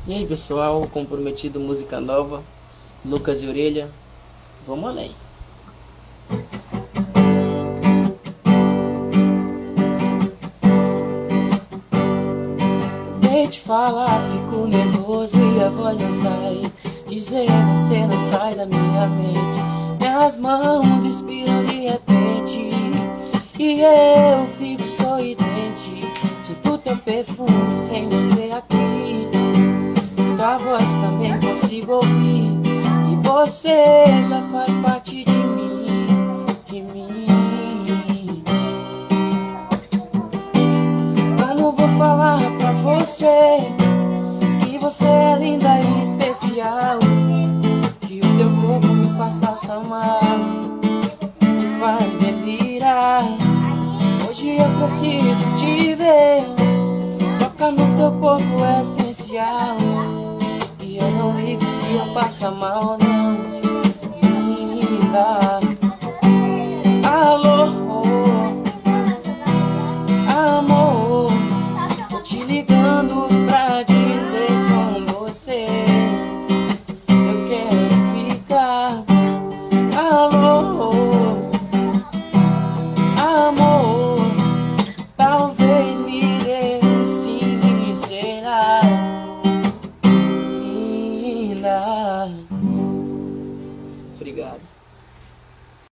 E aí pessoal, comprometido música nova, Lucas de Orelha, vamos além. Tentei te falar, fico nervoso e a voz não sai. Dizer você não sai da minha mente. Minhas mãos inspiram de repente e eu fico sorridente. Sinto teu perfume sem você aqui. Tua voz também consigo ouvir e você já faz parte de mim, de mim. Como vou falar pra você que você é linda e especial, que o teu corpo me faz passar mal, me faz delirar. Hoje eu preciso te ver, tocar no teu corpo é essencial. E eu não ligo se eu passar mal, não.